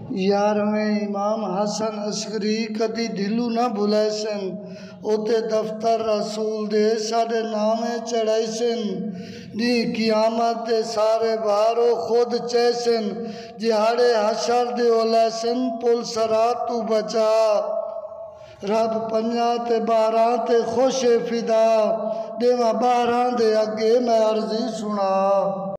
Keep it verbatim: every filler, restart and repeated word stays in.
यारवें इमाम हसन अस्करी कदी दिलू ना भुलाए सन। उते दफ्तर रसूल दे साडे नामे चढ़ाई सन। दी कियामत दे सारे बारो खुद चैसन। जिहाड़े हशर दे ओला सन पुल सरा तू बचा। रब पंजा ते बारह ते खुश फिदा। देवा बारह दे अगे मैं अर्जी सुना।